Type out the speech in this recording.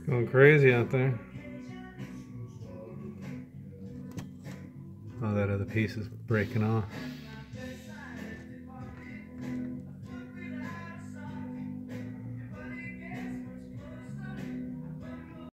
Going crazy out there. Oh, that other piece is breaking off.